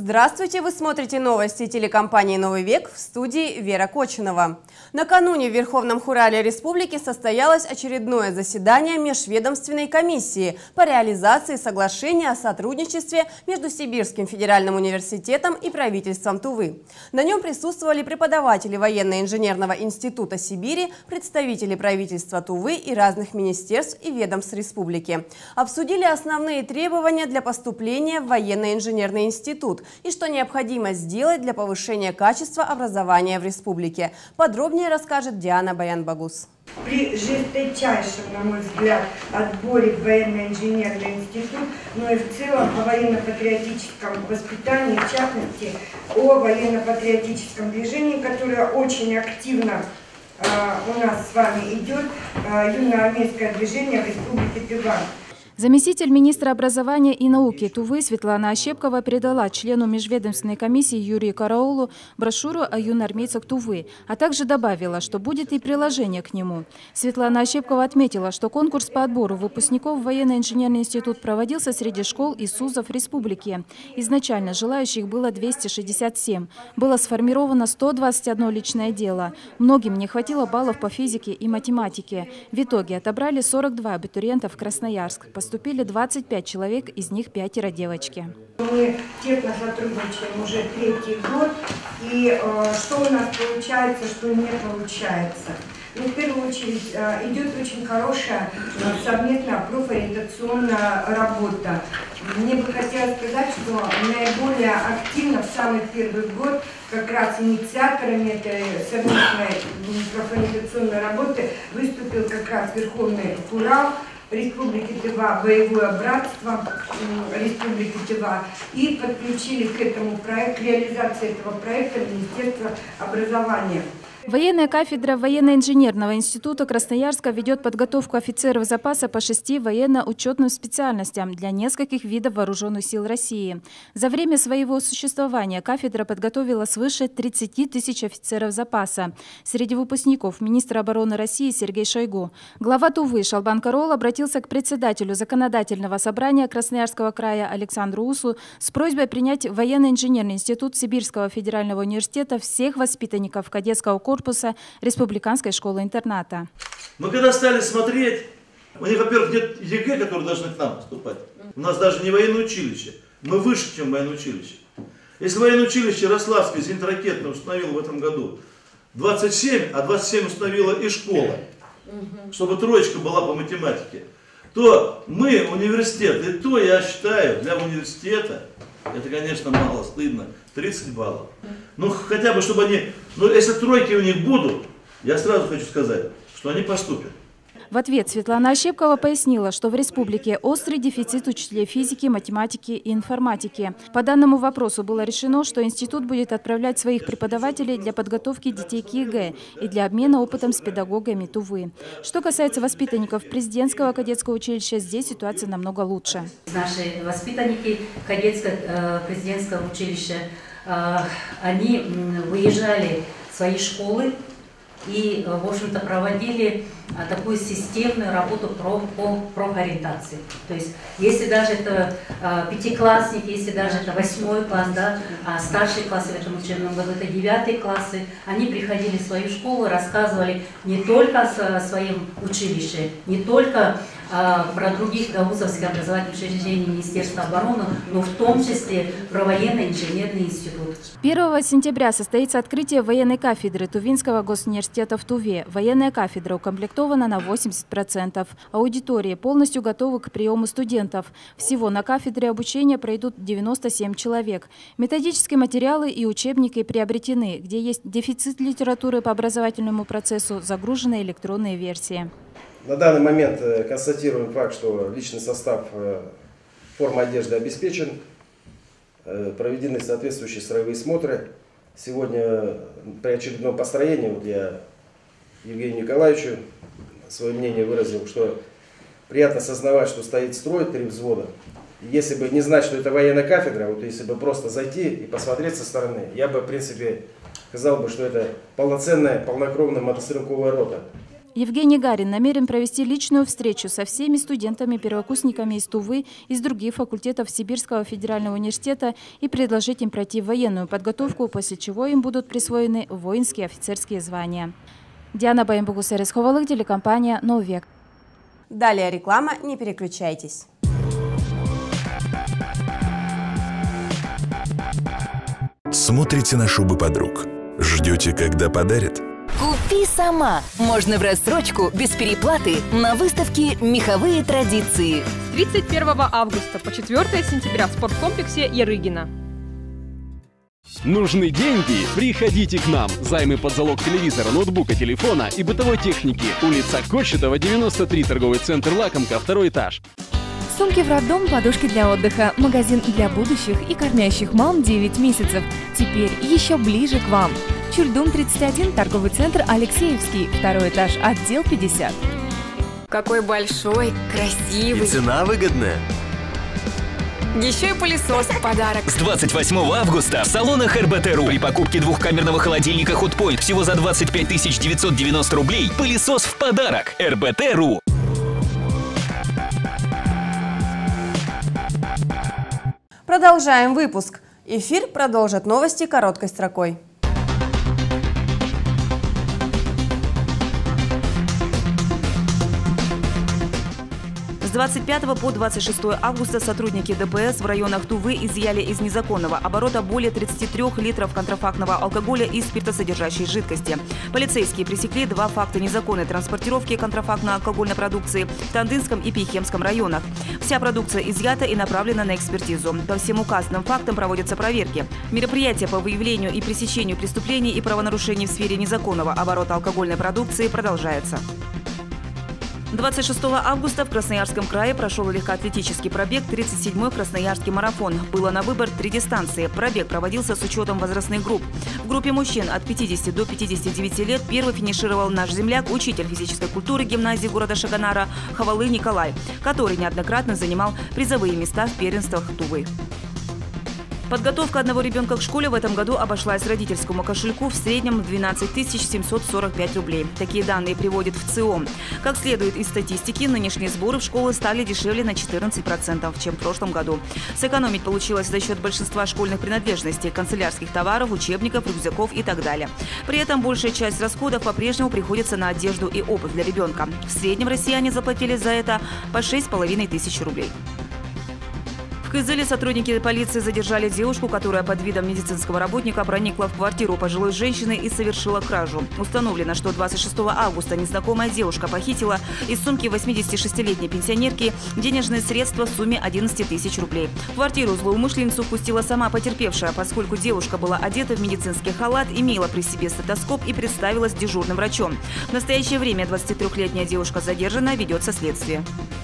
Здравствуйте! Вы смотрите новости телекомпании «Новый век», в студии Вера Кочинова. Накануне в Верховном Хурале Республики состоялось очередное заседание Межведомственной комиссии по реализации соглашения о сотрудничестве между Сибирским федеральным университетом и правительством Тувы. На нем присутствовали преподаватели Военно-инженерного института Сибири, представители правительства Тувы и разных министерств и ведомств республики. Обсудили основные требования для поступления в Военно-инженерный институт и что необходимо сделать для повышения качества образования в республике. Подробнее расскажет Диана Баянбагус. При жесточайшем, на мой взгляд, отборе в военно-инженерный институт, но и в целом о военно-патриотическом воспитании, в частности, о военно-патриотическом движении, которое очень активно у нас с вами идет, юноармейское движение в Республике Тыва. Заместитель министра образования и науки Тувы Светлана Ощепкова передала члену межведомственной комиссии Юрию Караулу брошюру о юноармейцах Тувы, а также добавила, что будет и приложение к нему. Светлана Ощепкова отметила, что конкурс по отбору выпускников в военно-инженерный институт проводился среди школ и СУЗов республики. Изначально желающих было 267. Было сформировано 121 личное дело. Многим не хватило баллов по физике и математике. В итоге отобрали 42 абитуриента в Красноярск. Поступили 25 человек, из них 5 девочки. Мы тесно сотрудничаем уже 3-й год. И что у нас получается, что не получается? Ну, в первую очередь идет очень хорошая совместная профориентационная работа. Мне бы хотелось сказать, что наиболее активно в самый первый год как раз инициаторами этой совместной профориентационной работы выступил как раз Верховный Хурал Республики Тыва, Боевое братство Республики Тыва, и подключили к этому проекту, к реализации этого проекта Министерство образования. Военная кафедра Военно-инженерного института Красноярска ведет подготовку офицеров запаса по 6 военно-учетным специальностям для нескольких видов вооруженных сил России. За время своего существования кафедра подготовила свыше 30 тысяч офицеров запаса. Среди выпускников министр обороны России Сергей Шойгу. Глава Тувы Шалбан Караул обратился к председателю Законодательного собрания Красноярского края Александру Усу с просьбой принять в Военно-инженерный институт Сибирского федерального университета всех воспитанников кадетского корпуса республиканской школы-интерната. Мы когда стали смотреть, у них, во-первых, нет ЕГЭ, которые должны к нам поступать. У нас даже не военное училище. Мы выше, чем военное училище. Если военное училище Ярославское зенитно-ракетное установило в этом году 27, а 27 установила и школа, чтобы троечка была по математике, то мы, университет, и то, я считаю, для университета, это, конечно, мало, стыдно, 30 баллов. Ну, хотя бы, чтобы они, ну, если тройки у них будут, я сразу хочу сказать, что они поступят. В ответ Светлана Ощепкова пояснила, что в республике острый дефицит учителей физики, математики и информатики. По данному вопросу было решено, что институт будет отправлять своих преподавателей для подготовки детей к ЕГЭ и для обмена опытом с педагогами Тувы. Что касается воспитанников президентского кадетского училища, здесь ситуация намного лучше. Наши воспитанники кадетского президентского училища, они выезжали в свои школы и, в общем-то, проводили такую системную работу по профориентации. То есть, если даже это 5-классник, если даже это 8 класс, да, а старшие классы в этом учебном году это 9 классы, они приходили в свою школу, рассказывали не только о своем училище, не только про других вузовских образовательных учреждений Министерства обороны, но в том числе про военно-инженерный институт. 1 сентября состоится открытие военной кафедры Тувинского госуниверситета в Туве. Военная кафедра укомплектована на 80%. Аудитории полностью готовы к приему студентов. Всего на кафедре обучения пройдут 97 человек. Методические материалы и учебники приобретены. Где есть дефицит литературы по образовательному процессу, загружены электронные версии. На данный момент констатируем факт, что личный состав формы одежды обеспечен, проведены соответствующие строевые смотры. Сегодня при очередном построении вот я Евгению Николаевичу свое мнение выразил, что приятно осознавать, что стоит строй 3 взвода. Если бы не знать, что это военная кафедра, вот если бы просто зайти и посмотреть со стороны, я бы, в принципе, сказал бы, что это полноценная, полнокровная мотострелковая рота. Евгений Гарин намерен провести личную встречу со всеми студентами-первокурсниками из Тувы, из других факультетов Сибирского федерального университета и предложить им пройти военную подготовку, после чего им будут присвоены воинские офицерские звания. Диана Баембугусерис, телекомпания «Новый век». Далее реклама, не переключайтесь. Смотрите на шубы подруг. Ждете, когда подарят? Купи сама. Можно в рассрочку, без переплаты, на выставке «Меховые традиции». С 31 августа по 4 сентября в спорткомплексе Ярыгина. Нужны деньги? Приходите к нам. Займы под залог телевизора, ноутбука, телефона и бытовой техники. Улица Кочетова, 93, торговый центр «Лакомка», 2-й этаж. Сумки в роддом, подушки для отдыха, магазин для будущих и кормящих мам 9 месяцев. Теперь еще ближе к вам. Чульдум 31, торговый центр Алексеевский, 2-й этаж, отдел 50. Какой большой, красивый. И цена выгодная. Еще и пылесос в подарок. С 28 августа в салонах РБТ.ру при покупке двухкамерного холодильника Hotpoint всего за 25 990 рублей пылесос в подарок. РБТ.ру. Продолжаем выпуск. Эфир продолжат новости короткой строкой. С 25 по 26 августа сотрудники ДПС в районах Тувы изъяли из незаконного оборота более 33 литров контрафактного алкоголя и спиртосодержащей жидкости. Полицейские пресекли 2 факта незаконной транспортировки контрафактно-алкогольной продукции в Тандынском и Пихемском районах. Вся продукция изъята и направлена на экспертизу. По всем указанным фактам проводятся проверки. Мероприятия по выявлению и пресечению преступлений и правонарушений в сфере незаконного оборота алкогольной продукции продолжаются. 26 августа в Красноярском крае прошел легкоатлетический пробег 37-й Красноярский марафон. Было на выбор 3 дистанции. Пробег проводился с учетом возрастных групп. В группе мужчин от 50 до 59 лет первый финишировал наш земляк, учитель физической культуры гимназии города Шаганара Хавалы Николай, который неоднократно занимал призовые места в первенствах Тувы. Подготовка одного ребенка к школе в этом году обошлась родительскому кошельку в среднем в 12 745 рублей. Такие данные приводит в ЦИОМ. Как следует из статистики, нынешние сборы в школы стали дешевле на 14%, чем в прошлом году. Сэкономить получилось за счет большинства школьных принадлежностей, канцелярских товаров, учебников, рюкзаков и так далее. При этом большая часть расходов по-прежнему приходится на одежду и обувь для ребенка. В среднем россияне заплатили за это по 6500 рублей. В Кызыле сотрудники полиции задержали девушку, которая под видом медицинского работника проникла в квартиру пожилой женщины и совершила кражу. Установлено, что 26 августа незнакомая девушка похитила из сумки 86-летней пенсионерки денежные средства в сумме 11 000 рублей. В квартиру злоумышленницу впустила сама потерпевшая, поскольку девушка была одета в медицинский халат, имела при себе стетоскоп и представилась дежурным врачом. В настоящее время 23-летняя девушка задержана, ведется следствие.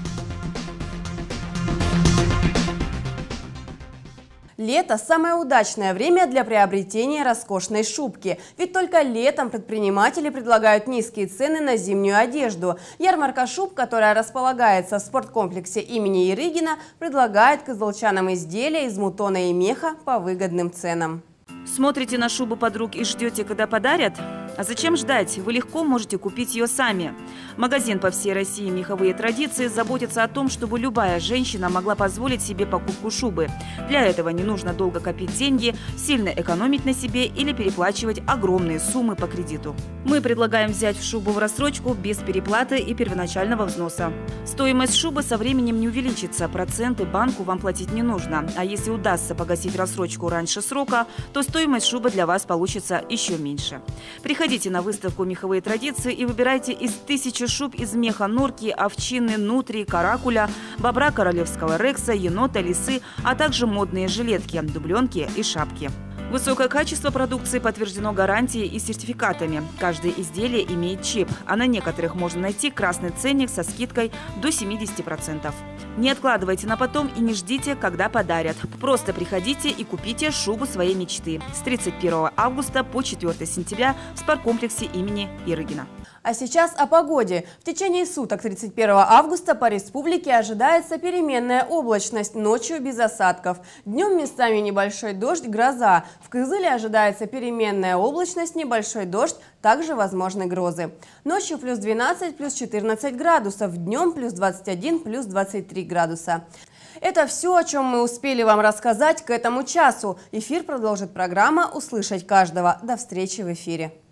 Лето – самое удачное время для приобретения роскошной шубки. Ведь только летом предприниматели предлагают низкие цены на зимнюю одежду. Ярмарка шуб, которая располагается в спорткомплексе имени Ярыгина, предлагает кызылчанам изделия из мутона и меха по выгодным ценам. Смотрите на шубу подруг и ждете, когда подарят? А зачем ждать? Вы легко можете купить ее сами. Магазин по всей России «Меховые традиции» заботится о том, чтобы любая женщина могла позволить себе покупку шубы. Для этого не нужно долго копить деньги, сильно экономить на себе или переплачивать огромные суммы по кредиту. Мы предлагаем взять шубу в рассрочку без переплаты и первоначального взноса. Стоимость шубы со временем не увеличится, проценты банку вам платить не нужно. А если удастся погасить рассрочку раньше срока, то стоимость шубы для вас получится еще меньше. Приходите на выставку «Меховые традиции» и выбирайте из 1000 шуб из меха норки, овчины, нутрии, каракуля, бобра королевского рекса, енота, лисы, а также модные жилетки, дубленки и шапки. Высокое качество продукции подтверждено гарантией и сертификатами. Каждое изделие имеет чип, а на некоторых можно найти красный ценник со скидкой до 70%. Не откладывайте на потом и не ждите, когда подарят. Просто приходите и купите шубу своей мечты. С 31 августа по 4 сентября в спорткомплексе имени Ярыгина. А сейчас о погоде. В течение суток 31 августа по республике ожидается переменная облачность, ночью без осадков. Днем местами небольшой дождь, гроза. В Кызыле ожидается переменная облачность, небольшой дождь, также возможны грозы. Ночью плюс 12, плюс 14 градусов, днем плюс 21, плюс 23 градуса. Это все, о чем мы успели вам рассказать к этому часу. Эфир продолжит программа «Услышать каждого». До встречи в эфире.